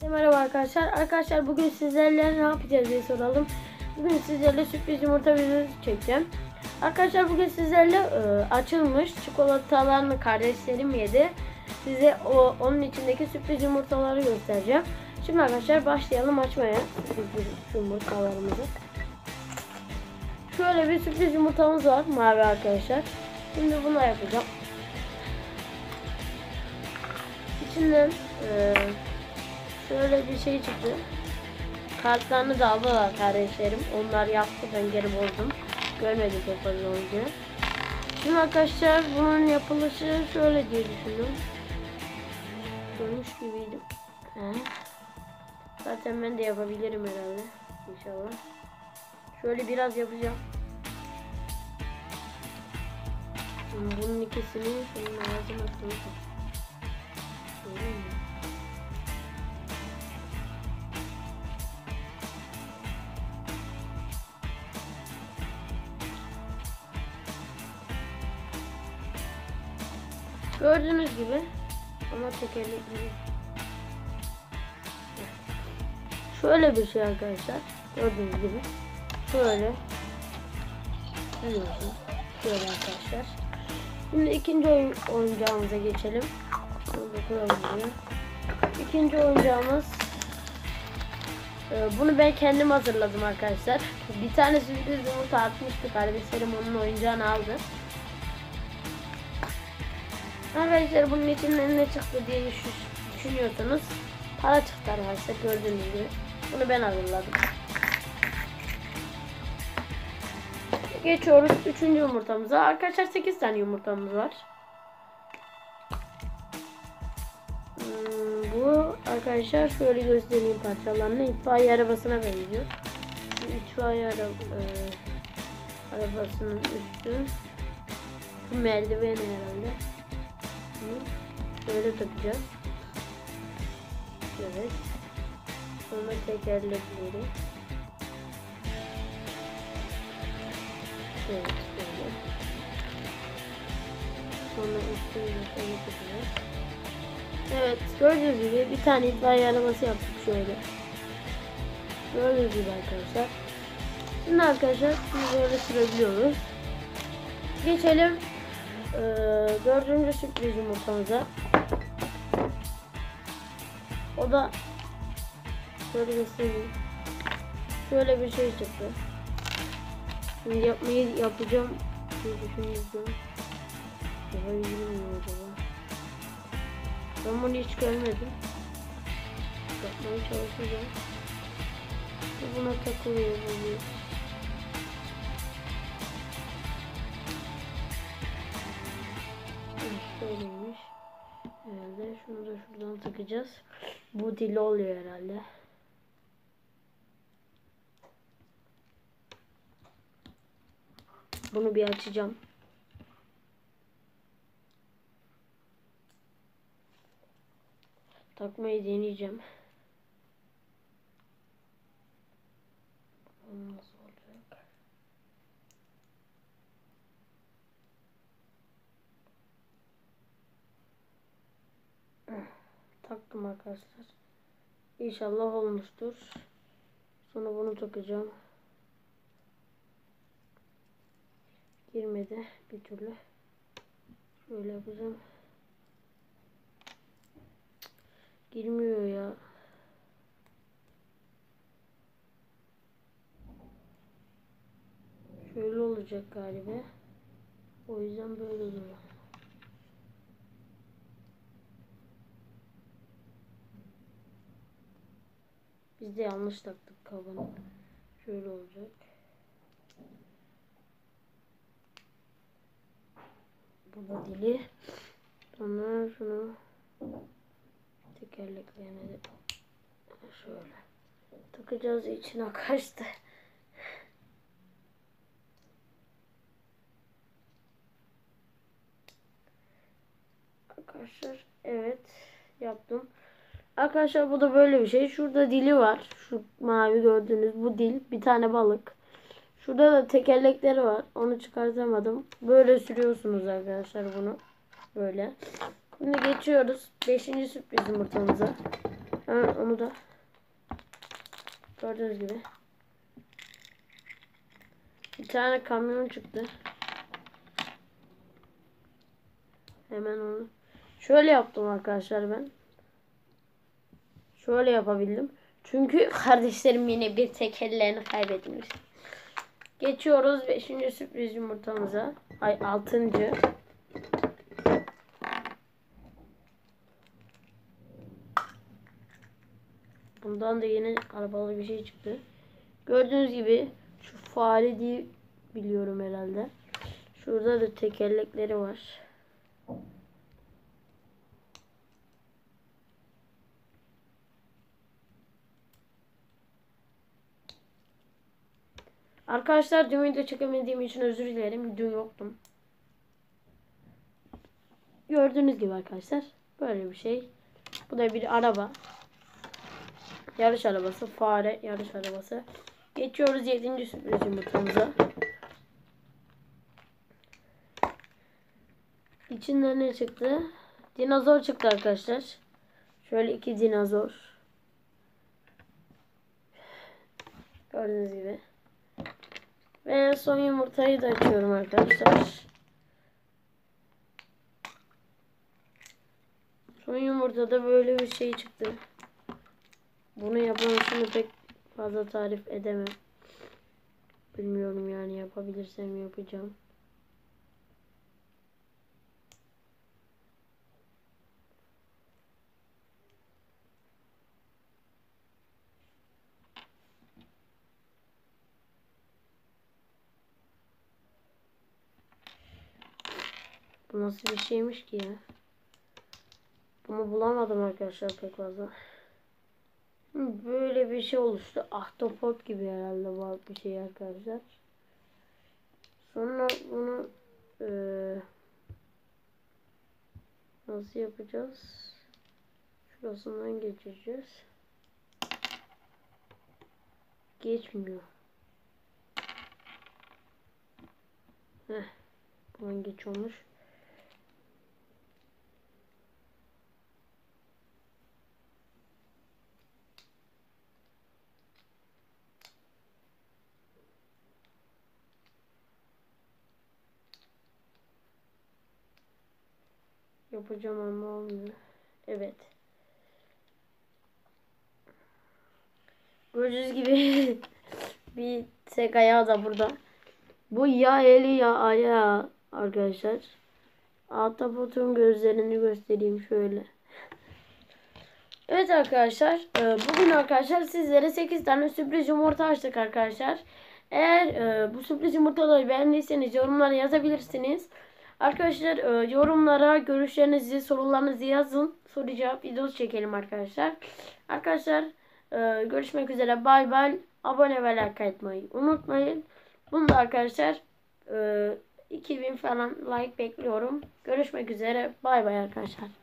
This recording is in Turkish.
Merhaba arkadaşlar. Arkadaşlar bugün sizlerle ne yapacağız diye soralım. Bugün sizlerle sürpriz yumurta videosu çekeceğim. Arkadaşlar bugün sizlerle açılmış çikolatalarını kardeşlerim yedi. Size onun içindeki sürpriz yumurtaları göstereceğim. Şimdi arkadaşlar başlayalım açmaya sürpriz yumurtalarımızı. Şöyle bir sürpriz yumurtamız var mavi arkadaşlar. Şimdi bunu yapacağım. İçinden şöyle bir şey çıktı. Kartlarını da aldılar kardeşlerim. Onlar yaptı, ben geri bozdum. Görmedik o fazla önce. Şimdi arkadaşlar bunun yapılışı şöyle diye düşündüm. Görmüş gibiydim. Zaten ben de yapabilirim herhalde. İnşallah. Şöyle biraz yapacağım. Bunun ikisini şunun ağzına koyacağım. Gördüğünüz gibi ama tekerlekli. Şöyle bir şey arkadaşlar. Gördüğünüz gibi. Şöyle. Biliyorsunuz. Şöyle arkadaşlar. Şimdi ikinci oyuncağımıza geçelim. Bunu koyalım buraya. İkinci oyuncağımız. Bunu ben kendim hazırladım arkadaşlar. Bir tane sürpriz yumurta atmıştı. Kardeşlerim onun oyuncağını aldı. Arkadaşlar bunun içinden ne çıktı diye düşünüyorsanız para çıktı arkadaşlar, gördüğünüz gibi. Bunu ben hazırladım. Geçiyoruz 3. yumurtamıza. Arkadaşlar 8 tane yumurtamız var. Bu arkadaşlar şöyle göstereyim parçalarını. İtfaiye arabasına benziyor. İtfaiye arabasının üstü. Bu merdiven herhalde. Böyle takacağız. Evet. Sonra tekerlekleri. Evet böyle. Sonra üstüne takacağız. Evet, gördüğünüz gibi bir tane itfaiye arabası yaptık şöyle. Gördüğünüz gibi arkadaşlar. Şimdi arkadaşlar biz böyle sürebiliyoruz. Geçelim 4. sürpriz yumurtamıza. O da şöyle göstereyim. Şöyle bir şey çıktı. Şimdi yapacağım diye düşünüyorum. Yapabilir miyim acaba? Ben bunu hiç görmedim. Yapmaya çalışacağım. Buna takılıyor bu. Böyleymiş. Herhalde şunu da şuradan takacağız. Bu dili oluyor herhalde. Bunu bir açacağım. Takmayı deneyeceğim. Nasıl olacak? Taktım arkadaşlar. İnşallah olmuştur. Sonra bunu takacağım. Girmedi bir türlü. Şöyle yapacağım. Girmiyor ya. Şöyle olacak galiba. O yüzden böyle duruyor. Biz de yanlış taktık kabını. Şöyle olacak. Bu da dili. Sonra şunu tekerleklerine de şöyle takacağız, içine kaçtı. Arkadaşlar evet yaptım. Arkadaşlar bu da böyle bir şey. Şurada dili var. Şu mavi gördüğünüz bu dil. Bir tane balık. Şurada da tekerlekleri var. Onu çıkartamadım. Böyle sürüyorsunuz arkadaşlar bunu. Böyle. Şimdi geçiyoruz 5. sürpriz yumurtamıza. Hemen onu da gördüğünüz gibi bir tane kamyon çıktı. Hemen onu şöyle yaptım arkadaşlar ben. Şöyle yapabildim. Çünkü kardeşlerim yine bir tekerlerini kaybetmiş. Geçiyoruz 5. sürpriz yumurtamıza. Ay 6. Bundan da yine arabalı bir şey çıktı. Gördüğünüz gibi şu fare diye biliyorum herhalde. Şurada da tekerlekleri var. Arkadaşlar dün video çekemediğim için özür dilerim. Dün yoktum. Gördüğünüz gibi arkadaşlar böyle bir şey. Bu da bir araba. Yarış arabası. Fare yarış arabası. Geçiyoruz 7. sürpriz yumurtamıza. İçinden ne çıktı? Dinozor çıktı arkadaşlar. Şöyle 2 dinozor. Gördüğünüz gibi. Ve son yumurtayı da açıyorum arkadaşlar. Son yumurtada böyle bir şey çıktı. Bunu yapmasını pek fazla tarif edemem. Bilmiyorum yani, yapabilirsem yapacağım. Bu nasıl bir şeymiş ki ya? Bunu bulamadım arkadaşlar pek fazla. Böyle bir şey oluştu. Ahtapot gibi herhalde bu bir şey arkadaşlar. Sonra bunu nasıl yapacağız? Şurasından geçeceğiz. Geçmiyor. Heh. Bunun geç olmuş. Yapacağım ama olmuyor. Evet. Gördüğünüz gibi bir tek ayağı da burada. Bu ya eli ya ayağı arkadaşlar. Ahtapotun gözlerini göstereyim şöyle. Evet arkadaşlar. Bugün arkadaşlar sizlere 8 tane sürpriz yumurta açtık arkadaşlar. Eğer bu sürpriz yumurtaları beğendiyseniz yorumlara yazabilirsiniz. Arkadaşlar yorumlara görüşlerinizi, sorularınızı yazın. Soru cevap videosu çekelim arkadaşlar. Arkadaşlar görüşmek üzere. Bay bay. Abone ve like etmeyi unutmayın. Bunu da arkadaşlar 2000 falan like bekliyorum. Görüşmek üzere. Bay bay arkadaşlar.